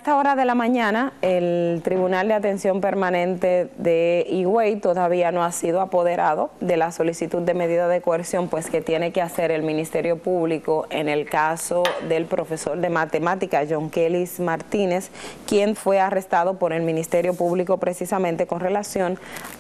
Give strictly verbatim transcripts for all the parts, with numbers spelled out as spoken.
esta hora de la mañana, el Tribunal de Atención Permanente de Higüey todavía no ha sido apoderado de la solicitud de medida de coerción, pues que tiene que hacer el Ministerio Público en el caso del profesor de matemáticas, Yonkelis Martínez, quien fue arrestado por el Ministerio Público precisamente con relación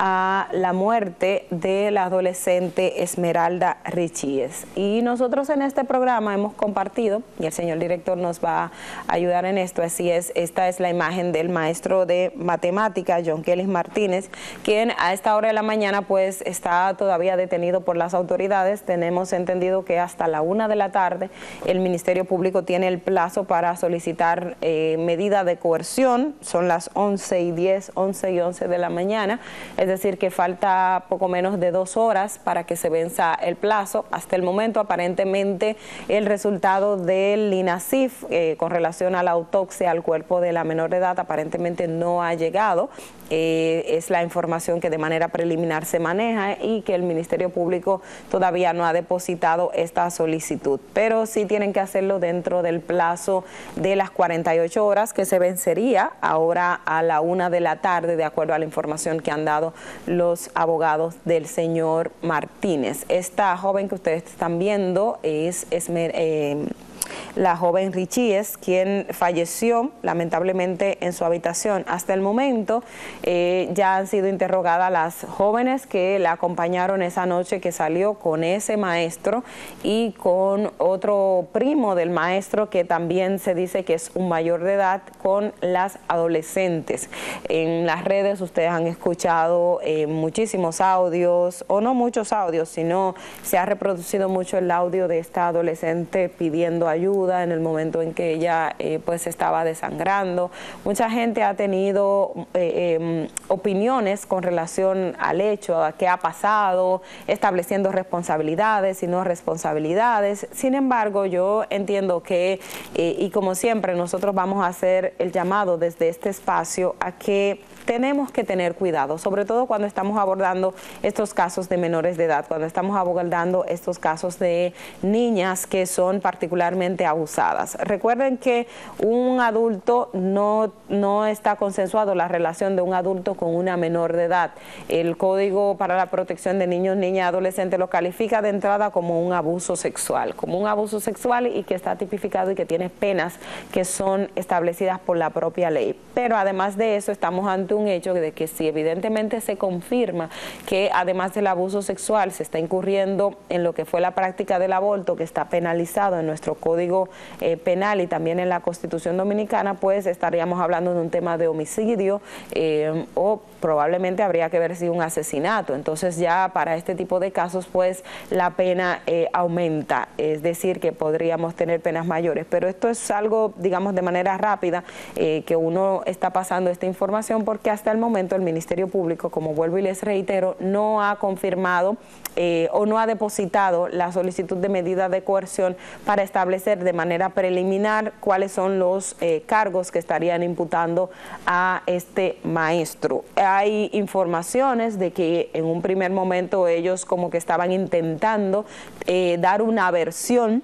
a la muerte de la adolescente Esmeralda Richíes. Y nosotros en este programa hemos compartido, y el señor director nos va a ayudar en esto, así es, esta es la imagen del maestro de matemáticas, Yonkelis Martínez, quien a esta hora de la mañana pues está todavía detenido por las autoridades. Tenemos entendido que hasta la una de la tarde el Ministerio Público tiene el plazo para solicitar eh, medida de coerción. Son las once y diez, once y once de la mañana, es decir que falta poco menos de dos horas para que se venza el plazo. Hasta el momento aparentemente el resultado del INASIF eh, con relación a la autopsia al cuerpo de la menor de edad aparentemente no ha llegado. Eh, es la información que de manera preliminar se maneja y que el Ministerio Público todavía no ha depositado esta solicitud, pero sí tienen que hacerlo dentro del plazo de las cuarenta y ocho horas, que se vencería ahora a la una de la tarde, de acuerdo a la información que han dado los abogados del señor Martínez. Esta joven que ustedes están viendo es, es eh, la joven Richíes, quien falleció lamentablemente en su habitación. Hasta el momento eh, ya han sido interrogadas las jóvenes que la acompañaron esa noche que salió con ese maestro y con otro primo del maestro que también se dice que es un mayor de edad, con las adolescentes. En las redes ustedes han escuchado eh, muchísimos audios, o no muchos audios, sino se ha reproducido mucho el audio de esta adolescente pidiendo ayuda en el momento en que ella eh, pues estaba desangrando. Mucha gente ha tenido eh, eh, opiniones con relación al hecho, a qué ha pasado, estableciendo responsabilidades y no responsabilidades. Sin embargo, yo entiendo que, eh, y como siempre, nosotros vamos a hacer el llamado desde este espacio a que tenemos que tener cuidado, sobre todo cuando estamos abordando estos casos de menores de edad, cuando estamos abordando estos casos de niñas que son particularmente abusadas. Recuerden que un adulto no, no está consensuado la relación de un adulto con una menor de edad. El Código para la Protección de Niños, Niñas y Adolescentes lo califica de entrada como un abuso sexual, como un abuso sexual y que está tipificado y que tiene penas que son establecidas por la propia ley. Pero además de eso estamos ante un hecho de que si evidentemente se confirma que además del abuso sexual se está incurriendo en lo que fue la práctica del aborto, que está penalizado en nuestro Código eh, Penal y también en la Constitución Dominicana, pues estaríamos hablando de un tema de homicidio eh, o probablemente habría que ver si un asesinato. Entonces ya para este tipo de casos pues la pena eh, aumenta, es decir que podríamos tener penas mayores, pero esto es algo digamos de manera rápida eh, que uno está pasando esta información porque hasta el momento el Ministerio Público, como vuelvo y les reitero, no ha confirmado eh, o no ha depositado la solicitud de medida de coerción para establecer de manera preliminar cuáles son los eh, cargos que estarían imputando a este maestro. Hay informaciones de que en un primer momento ellos como que estaban intentando eh, dar una versión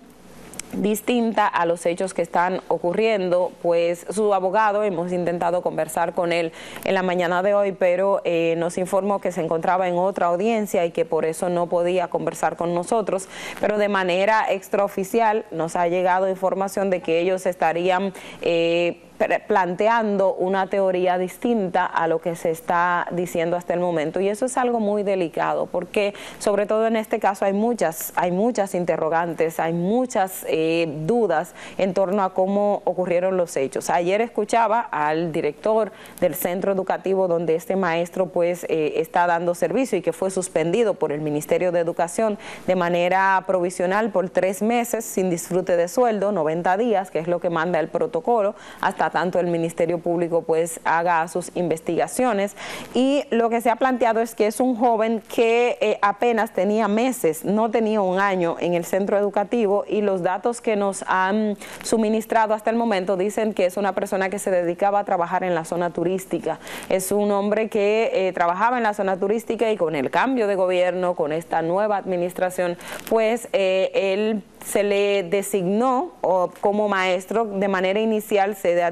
distinta a los hechos que están ocurriendo, pues su abogado, hemos intentado conversar con él en la mañana de hoy, pero eh, nos informó que se encontraba en otra audiencia y que por eso no podía conversar con nosotros, pero de manera extraoficial nos ha llegado información de que ellos estarían eh, planteando una teoría distinta a lo que se está diciendo hasta el momento, y eso es algo muy delicado porque sobre todo en este caso hay muchas hay muchas interrogantes, hay muchas eh, dudas en torno a cómo ocurrieron los hechos. Ayer escuchaba al director del centro educativo donde este maestro pues eh, está dando servicio y que fue suspendido por el Ministerio de Educación de manera provisional por tres meses sin disfrute de sueldo, noventa días, que es lo que manda el protocolo, hasta tanto el Ministerio Público pues haga sus investigaciones. Y lo que se ha planteado es que es un joven que eh, apenas tenía meses, no tenía un año en el centro educativo, y los datos que nos han suministrado hasta el momento dicen que es una persona que se dedicaba a trabajar en la zona turística. Es un hombre que eh, trabajaba en la zona turística y con el cambio de gobierno, con esta nueva administración, pues eh, él se le designó o, como maestro. De manera inicial se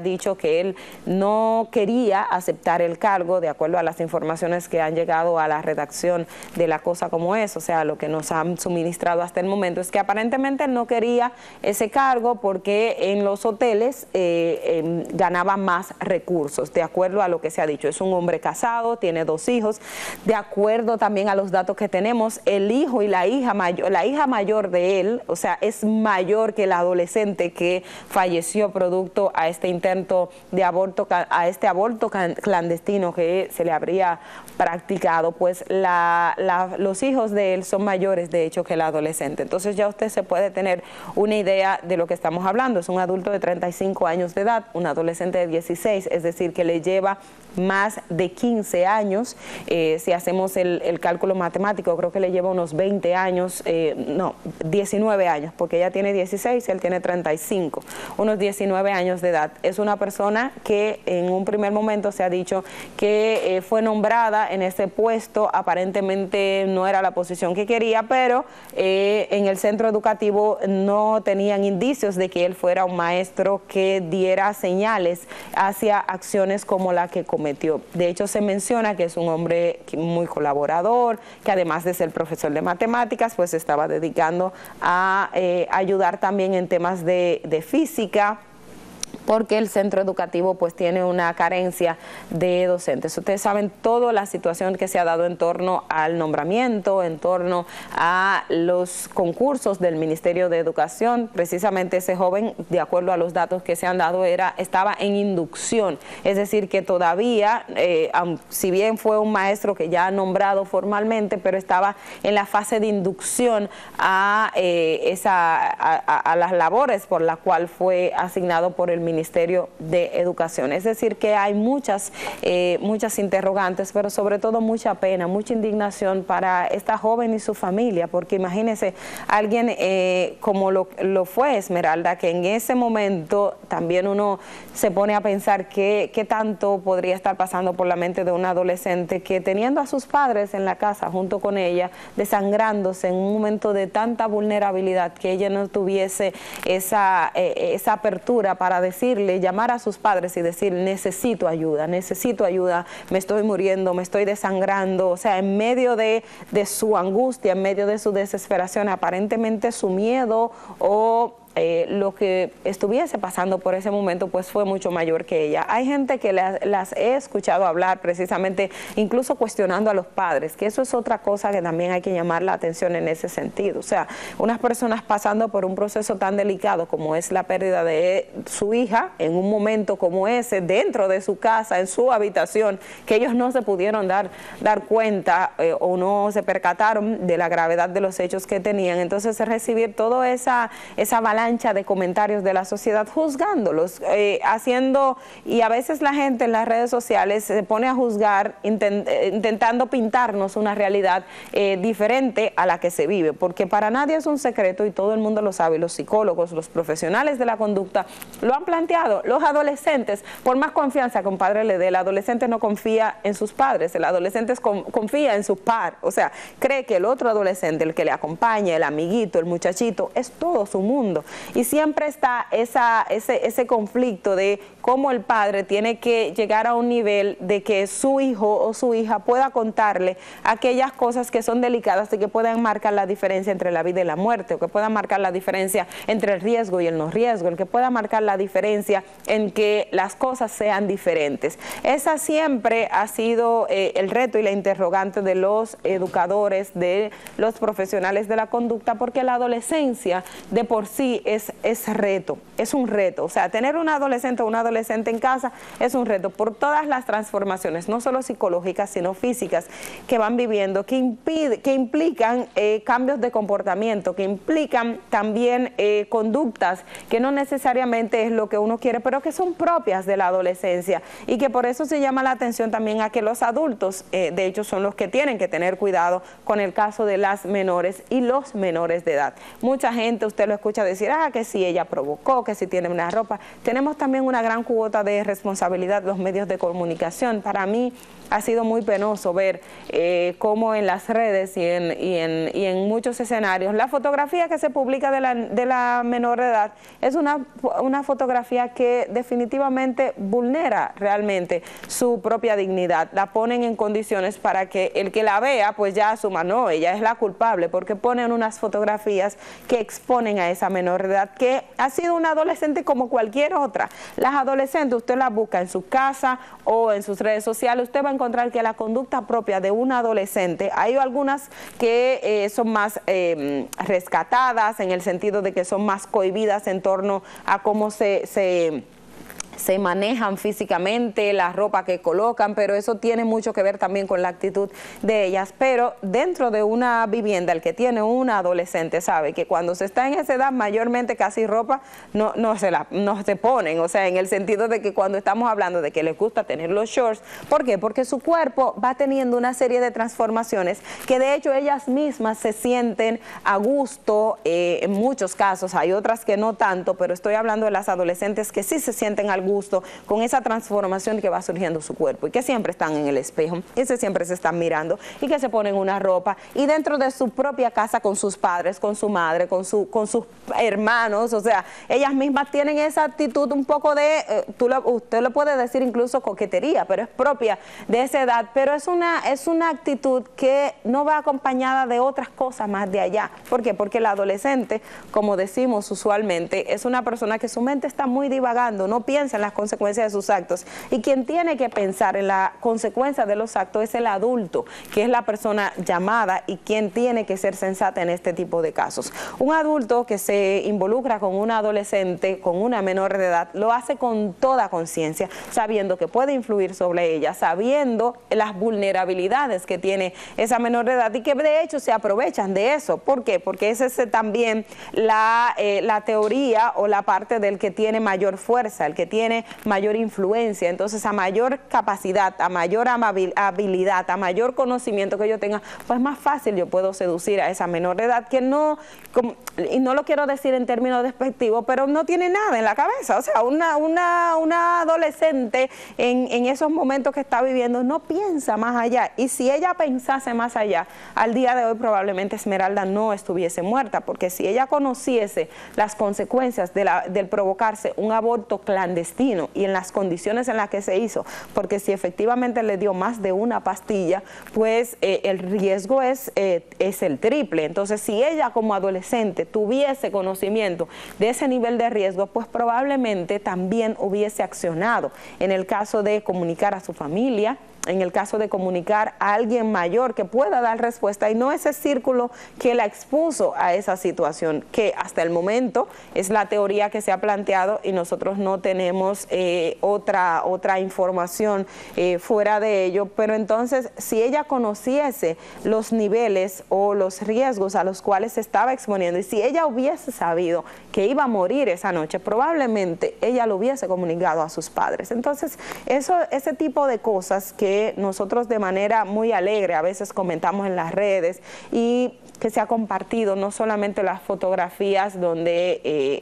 dicho que él no quería aceptar el cargo, de acuerdo a las informaciones que han llegado a la redacción de La Cosa Como Es, o sea, lo que nos han suministrado hasta el momento, es que aparentemente él no quería ese cargo porque en los hoteles eh, eh, ganaba más recursos, de acuerdo a lo que se ha dicho. Es un hombre casado, tiene dos hijos, de acuerdo también a los datos que tenemos, el hijo y la hija mayor, la hija mayor de él, o sea, es mayor que el adolescente que falleció producto a este intento de aborto, a este aborto clandestino que se le habría practicado, pues la, la, los hijos de él son mayores de hecho que el adolescente. Entonces ya usted se puede tener una idea de lo que estamos hablando. Es un adulto de treinta y cinco años de edad, un adolescente de dieciséis, es decir, que le lleva más de quince años, eh, si hacemos el, el cálculo matemático, creo que le lleva unos veinte años, eh, no, diecinueve años, porque ella tiene dieciséis y él tiene treinta y cinco, unos diecinueve años de edad. Es una persona que en un primer momento se ha dicho que eh, fue nombrada en ese puesto, aparentemente no era la posición que quería, pero eh, en el centro educativo no tenían indicios de que él fuera un maestro que diera señales hacia acciones como la que cometió. De hecho, se menciona que es un hombre muy colaborador, que además de ser profesor de matemáticas, pues se estaba dedicando a eh, ayudar también en temas de, de física, porque el centro educativo pues tiene una carencia de docentes. Ustedes saben toda la situación que se ha dado en torno al nombramiento, en torno a los concursos del Ministerio de Educación. Precisamente ese joven, de acuerdo a los datos que se han dado, era estaba en inducción, es decir, que todavía, eh, si bien fue un maestro que ya ha nombrado formalmente, pero estaba en la fase de inducción a, eh, esa, a, a las labores por las cuales fue asignado por el Ministerio Ministerio de Educación. Es decir, que hay muchas, eh, muchas interrogantes, pero sobre todo mucha pena, mucha indignación para esta joven y su familia, porque imagínense, alguien eh, como lo, lo fue Esmeralda, que en ese momento también uno se pone a pensar qué, qué tanto podría estar pasando por la mente de un adolescente que, teniendo a sus padres en la casa junto con ella, desangrándose en un momento de tanta vulnerabilidad, que ella no tuviese esa, eh, esa apertura para decir, llamar a sus padres y decir, necesito ayuda, necesito ayuda, me estoy muriendo, me estoy desangrando. O sea, en medio de, de su angustia, en medio de su desesperación, aparentemente su miedo o Eh, lo que estuviese pasando por ese momento pues fue mucho mayor que ella. Hay gente que las, las he escuchado hablar precisamente, incluso cuestionando a los padres, que eso es otra cosa que también hay que llamar la atención en ese sentido. O sea, unas personas pasando por un proceso tan delicado como es la pérdida de su hija, en un momento como ese, dentro de su casa, en su habitación, que ellos no se pudieron dar, dar cuenta eh, o no se percataron de la gravedad de los hechos que tenían. Entonces recibir toda esa, esa balanza de comentarios de la sociedad juzgándolos, eh, haciendo, y a veces la gente en las redes sociales se pone a juzgar intent, intentando pintarnos una realidad eh, diferente a la que se vive, porque para nadie es un secreto y todo el mundo lo sabe, los psicólogos, los profesionales de la conducta lo han planteado. Los adolescentes, por más confianza que un padre le dé, el adolescente no confía en sus padres, el adolescente confía en su par, o sea, cree que el otro adolescente, el que le acompaña, el amiguito, el muchachito, es todo su mundo. Y siempre está esa, ese, ese conflicto de cómo el padre tiene que llegar a un nivel de que su hijo o su hija pueda contarle aquellas cosas que son delicadas y que puedan marcar la diferencia entre la vida y la muerte, o que puedan marcar la diferencia entre el riesgo y el no riesgo, el que pueda marcar la diferencia en que las cosas sean diferentes. Esa siempre ha sido eh, el reto y la interrogante de los educadores, de los profesionales de la conducta, porque la adolescencia de por sí es, es reto, es un reto. O sea, tener un adolescente o una adolescente en casa es un reto por todas las transformaciones, no solo psicológicas, sino físicas, que van viviendo, que, impide, que implican eh, cambios de comportamiento, que implican también eh, conductas que no necesariamente es lo que uno quiere, pero que son propias de la adolescencia, y que por eso se llama la atención también a que los adultos, eh, de hecho, son los que tienen que tener cuidado con el caso de las menores y los menores de edad. Mucha gente, usted lo escucha decir decir, ah, que si ella provocó, que si tiene una ropa. Tenemos también una gran cuota de responsabilidad los medios de comunicación. Para mí ha sido muy penoso ver eh, cómo en las redes y en, y, en, y en muchos escenarios la fotografía que se publica de la, de la menor de edad es una, una fotografía que definitivamente vulnera realmente su propia dignidad. La ponen en condiciones para que el que la vea pues ya asuma, no, ella es la culpable, porque ponen unas fotografías que exponen a esa menor de edad que ha sido una adolescente como cualquier otra. Las adolescentes usted las busca en su casa o en sus redes sociales, usted va a encontrar que la conducta propia de una adolescente, hay algunas que eh, son más eh, rescatadas en el sentido de que son más cohibidas en torno a cómo se... se se manejan físicamente, la ropa que colocan, pero eso tiene mucho que ver también con la actitud de ellas. Pero dentro de una vivienda, el que tiene una adolescente sabe que cuando se está en esa edad, mayormente casi ropa no, no, se la, no se ponen, o sea, en el sentido de que cuando estamos hablando de que les gusta tener los shorts, ¿por qué? Porque su cuerpo va teniendo una serie de transformaciones que de hecho ellas mismas se sienten a gusto, eh, en muchos casos, hay otras que no tanto, pero estoy hablando de las adolescentes que sí se sienten al gusto con esa transformación que va surgiendo su cuerpo y que siempre están en el espejo y que siempre se están mirando y que se ponen una ropa y dentro de su propia casa con sus padres, con su madre, con, su, con sus hermanos, o sea, ellas mismas tienen esa actitud un poco de, eh, tú lo, usted lo puede decir incluso coquetería, pero es propia de esa edad, pero es una, es una actitud que no va acompañada de otras cosas más de allá. ¿Por qué? Porque el adolescente, como decimos usualmente, es una persona que su mente está muy divagando, no piensa en las consecuencias de sus actos, y quien tiene que pensar en la consecuencia de los actos es el adulto, que es la persona llamada y quien tiene que ser sensata en este tipo de casos. Un adulto que se involucra con una adolescente, con una menor de edad, lo hace con toda conciencia, sabiendo que puede influir sobre ella, sabiendo las vulnerabilidades que tiene esa menor de edad y que de hecho se aprovechan de eso. ¿Por qué? Porque esa es también la, eh, la teoría o la parte del que tiene mayor fuerza, el que tiene mayor influencia. Entonces, a mayor capacidad, a mayor habilidad, a mayor conocimiento que yo tenga, pues más fácil yo puedo seducir a esa menor de edad que no, como, y no lo quiero decir en términos despectivos, pero no tiene nada en la cabeza. O sea, una, una, una adolescente en, en esos momentos que está viviendo no piensa más allá. Y si ella pensase más allá, al día de hoy probablemente Esmeralda no estuviese muerta, porque si ella conociese las consecuencias de la, del provocarse un aborto clandestino y en las condiciones en las que se hizo, porque si efectivamente le dio más de una pastilla, pues eh, el riesgo es, eh, es el triple. Entonces, si ella como adolescente tuviese conocimiento de ese nivel de riesgo, pues probablemente también hubiese accionado en el caso de comunicar a su familia, en el caso de comunicar a alguien mayor que pueda dar respuesta y no ese círculo que la expuso a esa situación, que hasta el momento es la teoría que se ha planteado y nosotros no tenemos eh, otra, otra información eh, fuera de ello. Pero entonces, si ella conociese los niveles o los riesgos a los cuales se estaba exponiendo y si ella hubiese sabido que iba a morir esa noche, probablemente ella lo hubiese comunicado a sus padres. Entonces, eso, ese tipo de cosas que nosotros de manera muy alegre a veces comentamos en las redes y que se ha compartido no solamente las fotografías donde eh,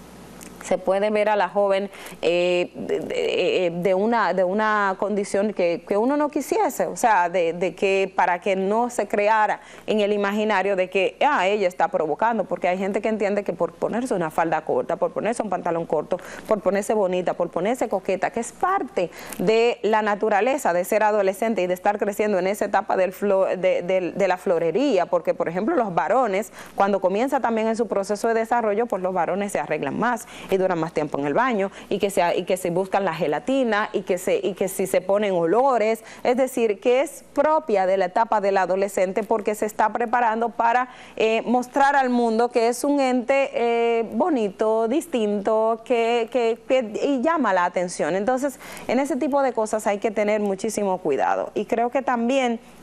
se puede ver a la joven eh, de, de, de, una, de una condición que, que uno no quisiese, o sea, de, de que para que no se creara en el imaginario de que ah, ella está provocando, porque hay gente que entiende que por ponerse una falda corta, por ponerse un pantalón corto, por ponerse bonita, por ponerse coqueta, que es parte de la naturaleza de ser adolescente y de estar creciendo en esa etapa del flo, de, de, de la florería, porque por ejemplo los varones, cuando comienza también en su proceso de desarrollo, pues los varones se arreglan más y duran más tiempo en el baño y que se, y que se buscan la gelatina y que, se, y que si se ponen olores, es decir, que es propia de la etapa del adolescente porque se está preparando para eh, mostrar al mundo que es un ente eh, bonito, distinto, que, que, que y llama la atención. Entonces, en ese tipo de cosas hay que tener muchísimo cuidado y creo que también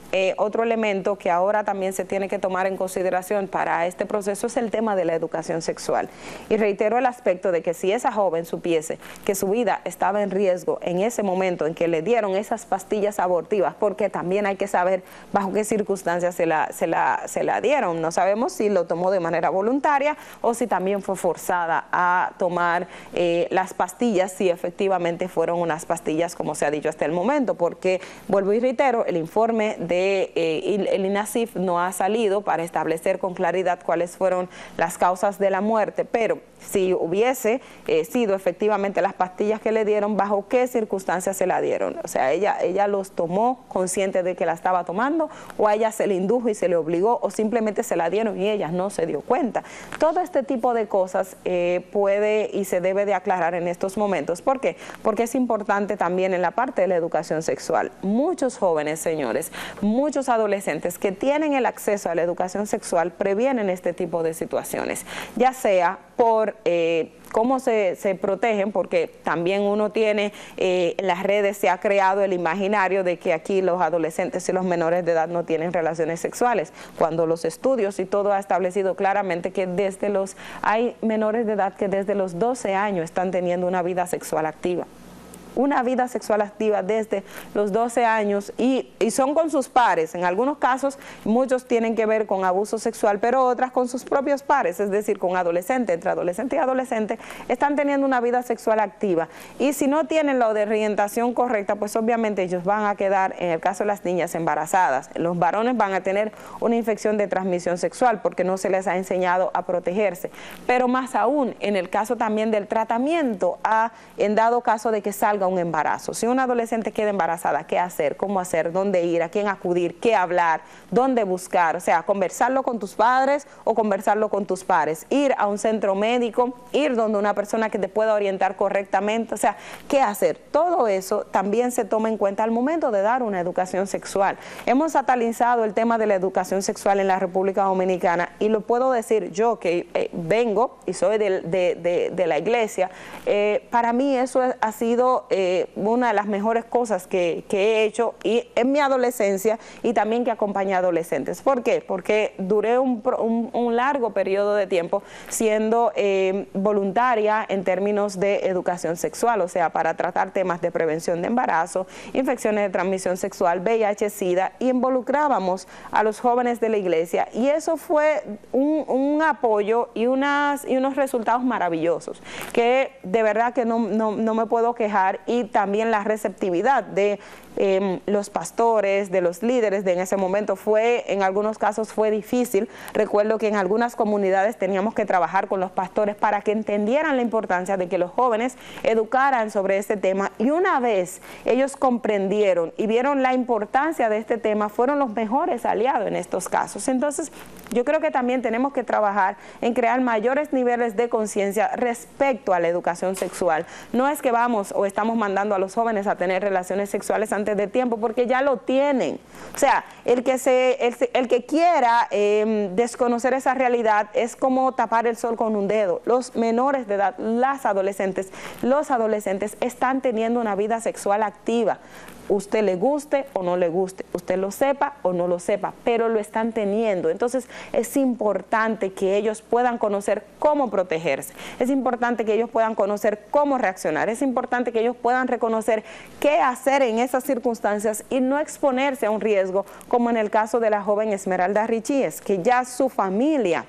eh, otro elemento que ahora también se tiene que tomar en consideración para este proceso es el tema de la educación sexual. Y reitero el aspecto de que si esa joven supiese que su vida estaba en riesgo en ese momento en que le dieron esas pastillas abortivas, porque también hay que saber bajo qué circunstancias se la, se la, se la dieron. No sabemos si lo tomó de manera voluntaria o si también fue forzada a tomar eh, las pastillas, si efectivamente fueron unas pastillas como se ha dicho hasta el momento, porque vuelvo y reitero, el informe de eh, el INASIF no ha salido para establecer con claridad cuáles fueron las causas de la muerte, pero si hubiese eh, sido efectivamente las pastillas que le dieron, bajo qué circunstancias se la dieron. O sea, ella, ella los tomó consciente de que la estaba tomando, o a ella se le indujo y se le obligó, o simplemente se la dieron y ella no se dio cuenta. Todo este tipo de cosas eh, puede y se debe de aclarar en estos momentos. ¿Por qué? Porque es importante también en la parte de la educación sexual. Muchos jóvenes, señores, muchos adolescentes que tienen el acceso a la educación sexual previenen este tipo de situaciones, ya sea por eh, cómo se, se protegen, porque también uno tiene, eh, en las redes se ha creado el imaginario de que aquí los adolescentes y los menores de edad no tienen relaciones sexuales, cuando los estudios y todo ha establecido claramente que desde los, hay menores de edad que desde los doce años están teniendo una vida sexual activa. Una vida sexual activa desde los doce años y, y son con sus pares. En algunos casos, muchos tienen que ver con abuso sexual, pero otras con sus propios pares, es decir, con adolescentes, entre adolescente y adolescente, están teniendo una vida sexual activa. Y si no tienen la orientación correcta, pues obviamente ellos van a quedar, en el caso de las niñas, embarazadas. Los varones van a tener una infección de transmisión sexual porque no se les ha enseñado a protegerse. Pero más aún, en el caso también del tratamiento, a, en dado caso de que salga un embarazo. Si una adolescente queda embarazada, ¿qué hacer? ¿Cómo hacer? ¿Dónde ir? ¿A quién acudir? ¿Qué hablar? ¿Dónde buscar? O sea, conversarlo con tus padres o conversarlo con tus pares. Ir a un centro médico, ir donde una persona que te pueda orientar correctamente. O sea, ¿qué hacer? Todo eso también se toma en cuenta al momento de dar una educación sexual. Hemos satanizado el tema de la educación sexual en la República Dominicana y lo puedo decir yo que eh, vengo y soy de, de, de, de la iglesia. Eh, para mí eso ha sido eh, una de las mejores cosas que, que he hecho y en mi adolescencia y también que acompañé a adolescentes. ¿Por qué? Porque duré un, un, un largo periodo de tiempo siendo eh, voluntaria en términos de educación sexual, o sea, para tratar temas de prevención de embarazo, infecciones de transmisión sexual, V I H, SIDA, y involucrábamos a los jóvenes de la iglesia y eso fue un, un apoyo y, unas, y unos resultados maravillosos que de verdad que no, no, no me puedo quejar, y también la receptividad de eh, los pastores, de los líderes de en ese momento fue, en algunos casos fue difícil. Recuerdo que en algunas comunidades teníamos que trabajar con los pastores para que entendieran la importancia de que los jóvenes educaran sobre este tema, y una vez ellos comprendieron y vieron la importancia de este tema, fueron los mejores aliados en estos casos. Entonces, yo creo que también tenemos que trabajar en crear mayores niveles de conciencia respecto a la educación sexual. No es que vamos o estamos mandando a los jóvenes a tener relaciones sexuales antes de tiempo, porque ya lo tienen. O sea, el que, se, el, el que quiera eh, desconocer esa realidad es como tapar el sol con un dedo. Los menores de edad, las adolescentes, los adolescentes están teniendo una vida sexual activa. Usted le guste o no le guste, usted lo sepa o no lo sepa, pero lo están teniendo. Entonces es importante que ellos puedan conocer cómo protegerse, es importante que ellos puedan conocer cómo reaccionar, es importante que ellos puedan reconocer qué hacer en esas circunstancias y no exponerse a un riesgo, como en el caso de la joven Esmeralda Richíes, que ya su familia,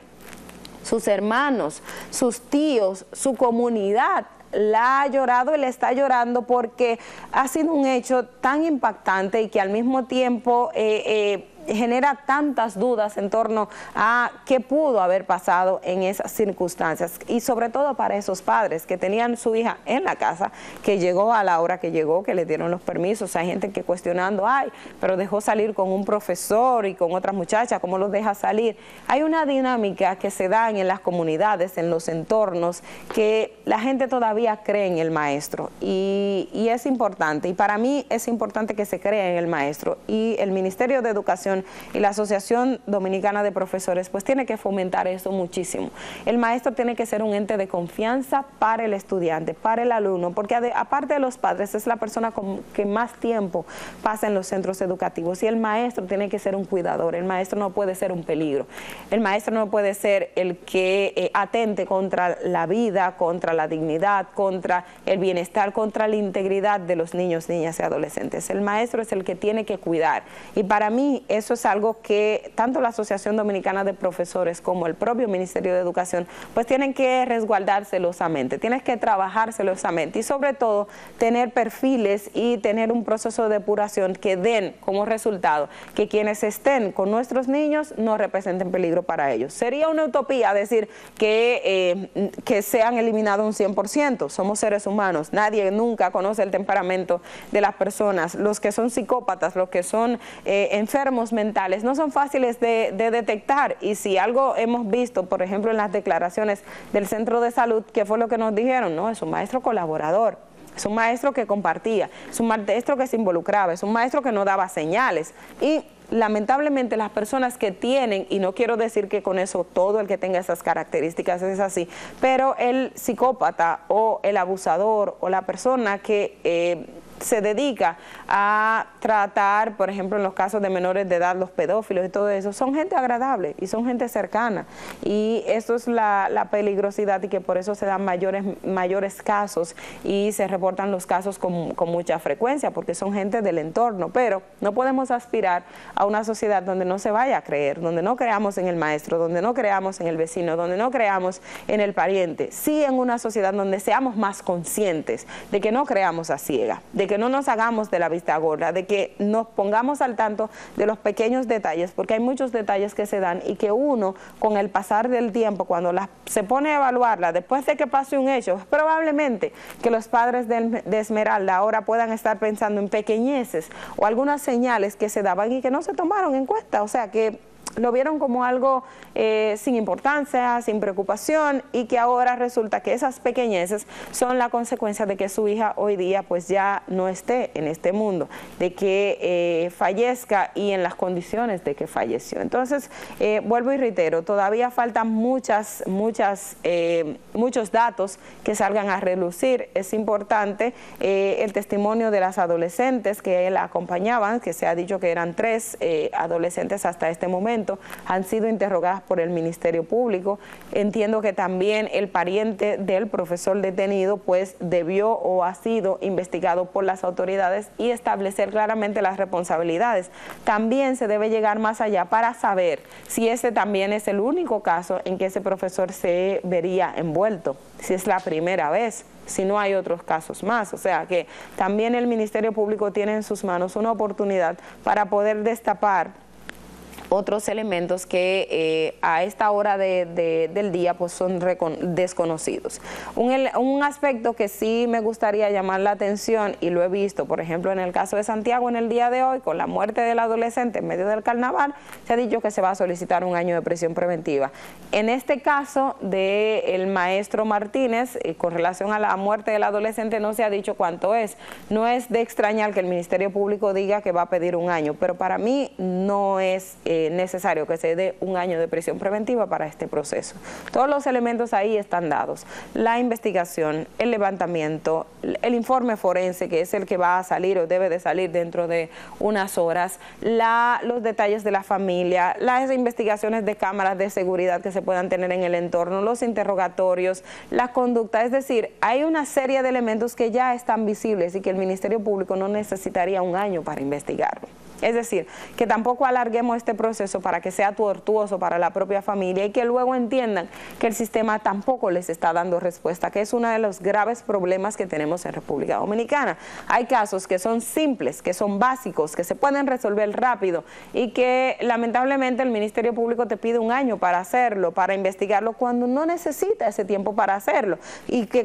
sus hermanos, sus tíos, su comunidad la ha llorado y le está llorando porque ha sido un hecho tan impactante y que al mismo tiempo eh, eh, genera tantas dudas en torno a qué pudo haber pasado en esas circunstancias, y sobre todo para esos padres que tenían su hija en la casa, que llegó a la hora que llegó, que le dieron los permisos. Hay gente que cuestionando, ay, pero dejó salir con un profesor y con otras muchachas, ¿cómo los deja salir? Hay una dinámica que se da en las comunidades, en los entornos, que la gente todavía cree en el maestro, y, y es importante, y para mí es importante que se crea en el maestro, y el Ministerio de Educación Educación y la Asociación Dominicana de Profesores, pues tiene que fomentar eso muchísimo. El maestro tiene que ser un ente de confianza para el estudiante, para el alumno, porque aparte de los padres es la persona con, que más tiempo pasa en los centros educativos, y el maestro tiene que ser un cuidador. El maestro no puede ser un peligro, el maestro no puede ser el que eh, atente contra la vida, contra la dignidad, contra el bienestar, contra la integridad de los niños, niñas y adolescentes. El maestro es el que tiene que cuidar, y para mí eso es algo que tanto la Asociación Dominicana de Profesores como el propio Ministerio de Educación pues tienen que resguardar celosamente, tienes que trabajar celosamente y sobre todo tener perfiles y tener un proceso de depuración que den como resultado que quienes estén con nuestros niños no representen peligro para ellos. Sería una utopía decir que, eh, que sean eliminados un cien por ciento, somos seres humanos, nadie nunca conoce el temperamento de las personas, los que son psicópatas, los que son eh, enfermos mentales, no son fáciles de, de detectar, y si algo hemos visto, por ejemplo, en las declaraciones del centro de salud, ¿qué fue lo que nos dijeron? No, es un maestro colaborador, es un maestro que compartía, es un maestro que se involucraba, es un maestro que no daba señales. Y lamentablemente las personas que tienen, y no quiero decir que con eso todo el que tenga esas características es así, pero el psicópata o el abusador o la persona que eh, se dedica a tratar, por ejemplo, en los casos de menores de edad, los pedófilos y todo eso, son gente agradable y son gente cercana, y eso es la, la peligrosidad, y que por eso se dan mayores, mayores casos y se reportan los casos con, con mucha frecuencia, porque son gente del entorno. Pero no podemos aspirar a una sociedad donde no se vaya a creer, donde no creamos en el maestro, donde no creamos en el vecino, donde no creamos en el pariente. Sí, en una sociedad donde seamos más conscientes de que no creamos a ciega, de que no nos hagamos de la vista gorda, de que nos pongamos al tanto de los pequeños detalles, porque hay muchos detalles que se dan y que uno, con el pasar del tiempo, cuando la, se pone a evaluarla, después de que pase un hecho, probablemente que los padres de, de Esmeralda ahora puedan estar pensando en pequeñeces o algunas señales que se daban y que no se tomaron en cuenta, o sea que lo vieron como algo eh, sin importancia, sin preocupación, y que ahora resulta que esas pequeñeces son la consecuencia de que su hija hoy día pues ya no esté en este mundo, de que eh, fallezca y en las condiciones de que falleció. Entonces, eh, vuelvo y reitero, todavía faltan muchas, muchas, eh, muchos datos que salgan a relucir. Es importante eh, el testimonio de las adolescentes que la acompañaban, que se ha dicho que eran tres eh, adolescentes hasta este momento, han sido interrogadas por el Ministerio Público. Entiendo que también el pariente del profesor detenido pues debió o ha sido investigado por las autoridades y establecer claramente las responsabilidades. También se debe llegar más allá para saber si ese también es el único caso en que ese profesor se vería envuelto, si es la primera vez, si no hay otros casos más. O sea que también el Ministerio Público tiene en sus manos una oportunidad para poder destapar otros elementos que eh, a esta hora de, de, del día pues son desconocidos. Un, un aspecto que sí me gustaría llamar la atención, y lo he visto, por ejemplo, en el caso de Santiago en el día de hoy, con la muerte del adolescente en medio del carnaval, se ha dicho que se va a solicitar un año de prisión preventiva. En este caso del maestro Martínez, eh, con relación a la muerte del adolescente, no se ha dicho cuánto es. No es de extrañar que el Ministerio Público diga que va a pedir un año, pero para mí no es eh, necesario que se dé un año de prisión preventiva para este proceso. Todos los elementos ahí están dados: la investigación, el levantamiento, el informe forense, que es el que va a salir o debe de salir dentro de unas horas, la, los detalles de la familia, las investigaciones de cámaras de seguridad que se puedan tener en el entorno, los interrogatorios, la conducta. Es decir, hay una serie de elementos que ya están visibles y que el Ministerio Público no necesitaría un año para investigarlo. Es decir, que tampoco alarguemos este proceso para que sea tortuoso para la propia familia y que luego entiendan que el sistema tampoco les está dando respuesta, que es uno de los graves problemas que tenemos en República Dominicana. Hay casos que son simples, que son básicos, que se pueden resolver rápido y que lamentablemente el Ministerio Público te pide un año para hacerlo, para investigarlo, cuando no necesita ese tiempo para hacerlo, y que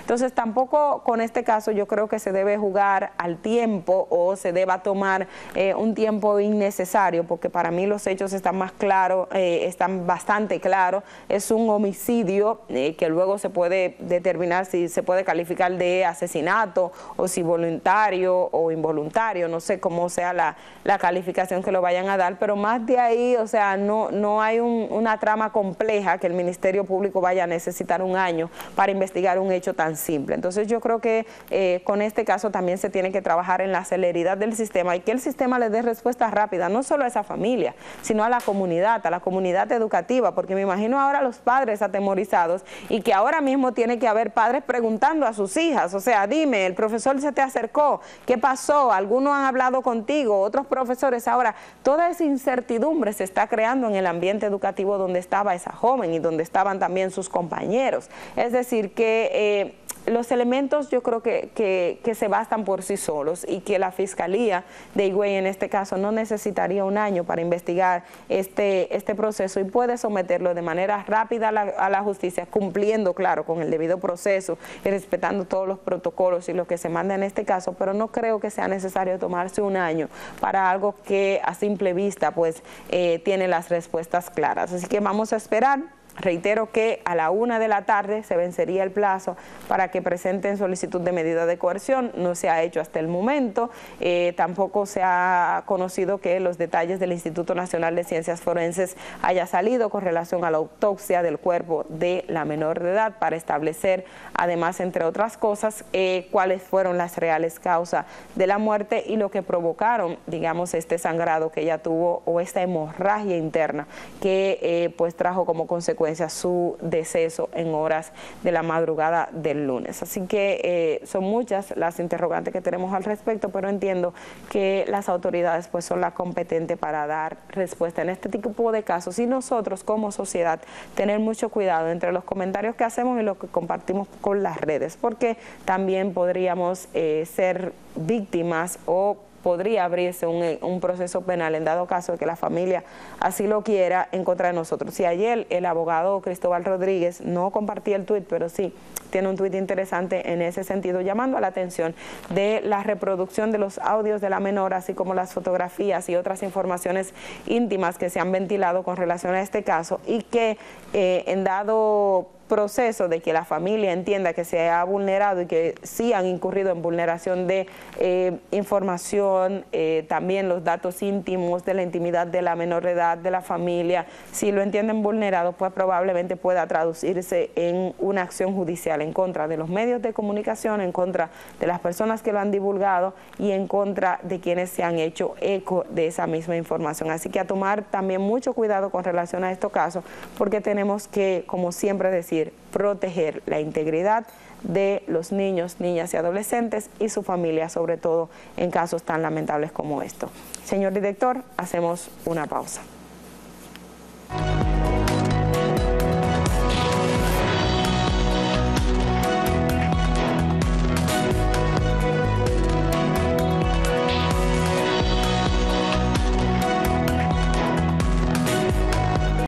Entonces tampoco con este caso yo creo que se debe jugar al tiempo o se deba tomar eh, un tiempo innecesario, porque para mí los hechos están más claros, eh, están bastante claros. Es un homicidio eh, que luego se puede determinar si se puede calificar de asesinato o si voluntario o involuntario, no sé cómo sea la, la calificación que lo vayan a dar, pero más de ahí, o sea, no, no hay un, una trama compleja que el Ministerio Público vaya a necesitar un año para investigar un hecho tan simple. Entonces yo creo que eh, con este caso también se tiene que trabajar en la celeridad del sistema y que el sistema le dé respuesta rápida, no solo a esa familia, sino a la comunidad, a la comunidad educativa, porque me imagino ahora a los padres atemorizados y que ahora mismo tiene que haber padres preguntando a sus hijas, o sea, dime, el profesor se te acercó, ¿qué pasó? Algunos han hablado contigo, otros profesores. Ahora, toda esa incertidumbre se está creando en el ambiente educativo donde estaba esa joven y donde estaban también sus compañeros. Es decir, que eh, los elementos yo creo que, que, que se bastan por sí solos y que la Fiscalía de Higüey en este caso no necesitaría un año para investigar este, este proceso y puede someterlo de manera rápida a la, a la justicia, cumpliendo, claro, con el debido proceso y respetando todos los protocolos y lo que se manda en este caso, pero no creo que sea necesario tomarse un año para algo que a simple vista pues eh, tiene las respuestas claras. Así que vamos a esperar. Reitero que a la una de la tarde se vencería el plazo para que presenten solicitud de medida de coerción. No se ha hecho hasta el momento. Eh, tampoco se ha conocido que los detalles del Instituto Nacional de Ciencias Forenses haya salido con relación a la autopsia del cuerpo de la menor de edad para establecer, además, entre otras cosas, eh, cuáles fueron las reales causas de la muerte y lo que provocaron, digamos, este sangrado que ella tuvo o esta hemorragia interna que eh, pues trajo como consecuencia su deceso en horas de la madrugada del lunes. Así que eh, son muchas las interrogantes que tenemos al respecto, pero entiendo que las autoridades pues son las competentes para dar respuesta en este tipo de casos y nosotros como sociedad tener mucho cuidado entre los comentarios que hacemos y lo que compartimos con las redes, porque también podríamos eh, ser víctimas o podría abrirse un, un proceso penal en dado caso de que la familia así lo quiera en contra de nosotros. Si ayer el abogado Cristóbal Rodríguez no compartía el tuit, pero sí tiene un tuit interesante en ese sentido, llamando a la atención de la reproducción de los audios de la menor, así como las fotografías y otras informaciones íntimas que se han ventilado con relación a este caso y que eh, en dado proceso de que la familia entienda que se ha vulnerado y que sí han incurrido en vulneración de eh, información, eh, también los datos íntimos de la intimidad de la menor de edad, de la familia, si lo entienden vulnerado, pues probablemente pueda traducirse en una acción judicial en contra de los medios de comunicación, en contra de las personas que lo han divulgado y en contra de quienes se han hecho eco de esa misma información. Así que a tomar también mucho cuidado con relación a estos casos, porque tenemos que, como siempre decir, proteger la integridad de los niños, niñas y adolescentes y su familia, sobre todo en casos tan lamentables como esto. Señor director, hacemos una pausa.